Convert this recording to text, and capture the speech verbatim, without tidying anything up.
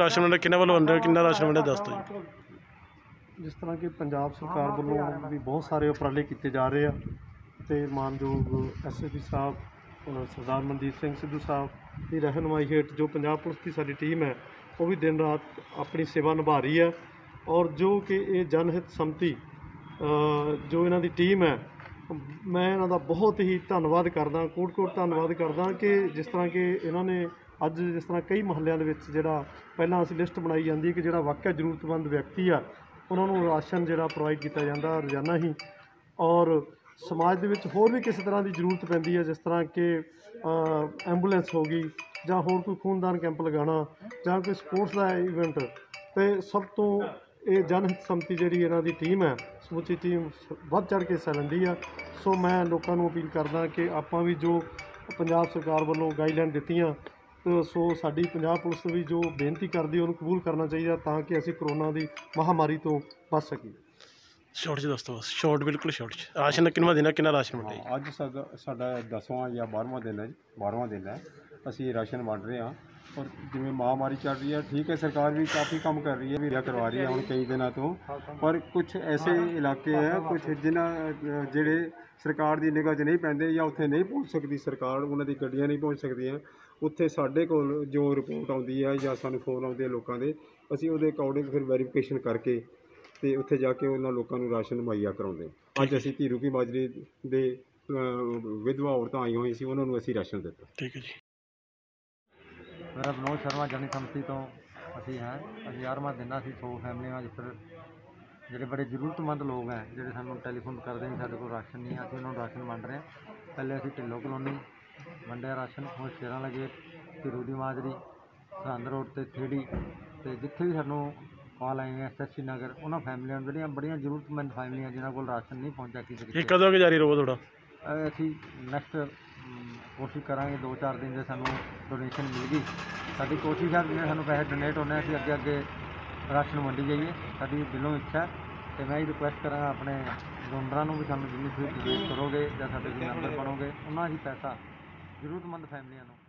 Ration ਵੰਡਿਆ, ਕਿਹਨਾਂ ਵੱਲੋਂ ਵੰਡਿਆ, ਕਿੰਨਾ ਰਾਸ਼ਨ ਵੰਡਿਆ ਦੱਸ ਦਿਓ ਜੀ। जिस तरह कि पंजाब सरकार वालों भी बहुत सारे उपराले किए जा रहे हैं तो मानयोग एस एस पी साहब सरदार मनदीप सिंह सिद्धू साहब की रहनुमाई हेठ जो पंजाब पुलिस की साडी टीम है वो भी दिन रात अपनी सेवा निभा रही है। और जो कि ये जनहित संमति जो इन्हों की टीम है, मैं इन्हों का बहुत ही धन्नवाद करदा, कोट कोट धन्नवाद करदा कि जिस तरह कि इन्होंने अज जिस तरह कई महल्लों के जिहड़ा पहलां असीं लिस्ट बनाई जाती है कि जिहड़ा वाकई जरूरतमंद व्यक्ति आ उन्होंने राशन जिहड़ा प्रोवाइड किया जाता रोज़ाना ही। और समाज के विच होर भी किसी तरह की जरूरत पैंदी है, जिस तरह कि एंबूलेंस हो गई जां होर कोई खूनदान कैंप लगाना जां कोई स्पोर्ट्स का इवेंट, तो सब तो ये जनहित संमति जिहड़ी इन्हां दी टीम है समूची टीम वध चढ़ के हिस्सा लैंदी है। सो मैं लोगों को अपील करदा कि आपां भी जो पंजाब सरकार वालों गाइडलाइन दित्तियां तो सो साडी पंजाब पुलिस भी जो बेनती करती है उन्हें कबूल करना चाहिए ताकि असीं करोना की महामारी तो बच सकीए। शॉर्ट च दस दो बस, शॉर्ट बिल्कुल शॉर्ट च। राशन किन्ना दिन है, किन्ना राशन वंडिया जी? अज साडा साडा दसवां या बारहवां दिन है जी, बारहवां दिन है असीं राशन वंड रहे हैं। और जिवें महामारी चल रही है, ठीक है सरकार भी काफ़ी काम कर रही है, भी करवा रही है हुण कई दिनों तो, पर कुछ ऐसे इलाके हैं कुछ जिन्हां जिहड़े सरकार की निगाह च नहीं पैंदे या उत्थे नहीं पहुँच सकती सरकार, उन्हां दी गड्डियां नहीं पहुँच सकदियां, उत्थे साडे कोल जो रिपोर्ट आउंदी है या सानूं फोन आउंदे लोकां दे, असीं उहदे अकॉर्डिंग फिर वैरीफिकेशन करके ते उत्थे जाके उन्हां लोकां नूं राशन मुहैया कराउंदे। अज असीं धीरू की माजरी दे विधवा औरतां आई होई सी, उन्हां नूं असीं राशन दित्ता। ठीक है जी। मेरा विनोद शर्मा जन संमति तो असी हैं अभी ग्यारहवां दिन असी सौ फैमिलियां जिस ਜਿਹੜੇ बड़े जरूरतमंद लोग हैं ਜਿਹੜੇ ਸਾਨੂੰ ਟੈਲੀਫੋਨ ਕਰਦੇ ਨੇ ਸਾਡੇ ਕੋਲ ਰਾਸ਼ਨ ਨਹੀਂ, ਅਸੀਂ ਉਹਨਾਂ ਨੂੰ ਰਾਸ਼ਨ ਵੰਡ ਰਹੇ ਹਾਂ। ਪਹਿਲੇ ਅਸੀਂ ਢਿੱਲੋਂ ਕਲੋਨੀ ਵੰਡਿਆ ਰਾਸ਼ਨ, ਹੁਣ ਸ਼ੇਰਾਂ ਲਗੇ ਧੀਰੂ ਦੀ ਮਾਜਰੀ ਸਰਹੰਦ ਰੋਡ ਤੇ ਥੇੜੀ ਤੇ ਜਿੱਥੇ ਵੀ ਸਾਨੂੰ ਕਾਲ ਆਈ ਹੈ ਐਸ ਸੀ ਨਗਰ ਉਹਨਾਂ ਫੈਮਲੀਆਂ ਨੂੰ ਜਿਹੜੀਆਂ ਬੜੀਆਂ ਜ਼ਰੂਰਤਮੰਦ ਫੈਮਲੀਆਂ ਜਿਨ੍ਹਾਂ ਕੋਲ ਰਾਸ਼ਨ ਨਹੀਂ ਪਹੁੰਚਿਆ ਕਿਸੇ ਇਹ ਕਦੋਂ ਕਿ ਜਾਰੀ ਰਹੂਗਾ ਤੁਹਾਡਾ? ਅਸੀਂ ਨੈਕਸਟ ਕੋਸ਼ਿਸ਼ ਕਰਾਂਗੇ ਦੋ ਚਾਰ दिन से ਸਾਨੂੰ डोनेशन मिल गई, साड़ी कोशिश है जिन्हें सानू पैसे डोनेट होने असीं अगे अगे राशन वंडी जाइए, साड़ी दिलों इच्छा है। तो मैं रिक्वेस्ट करा अपने डोनरां नूं भी सानू जिन्नी तुसीं डोनेट करोगे या साडे मैंबर बनोगे उन्ना ही पैसा जरूरतमंद फैमिलियां नूं